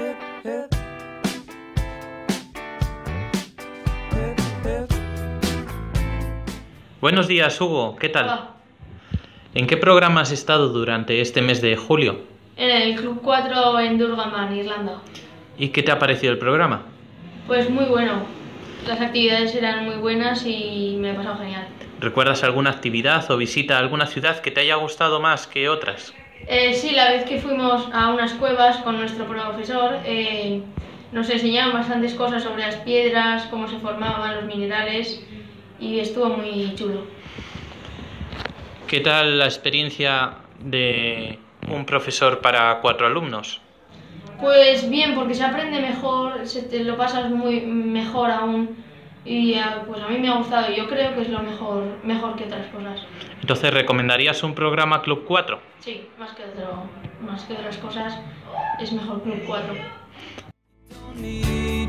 Buenos días, Hugo. ¿Qué tal? Hola. ¿En qué programa has estado durante este mes de julio? En el Club 4 en Durgaman, Irlanda. ¿Y qué te ha parecido el programa? Pues muy bueno. Las actividades eran muy buenas y me he pasado genial. ¿Recuerdas alguna actividad o visita a alguna ciudad que te haya gustado más que otras? Sí, la vez que fuimos a unas cuevas con nuestro profesor, nos enseñaban bastantes cosas sobre las piedras, cómo se formaban los minerales y estuvo muy chulo. ¿Qué tal la experiencia de un profesor para 4 alumnos? Pues bien, porque se aprende mejor, te lo pasas muy mejor aún y pues a mí me ha gustado y yo creo que es lo mejor que otras cosas. Entonces, ¿recomendarías un programa Club 4? Sí, más que otras cosas es mejor Club 4.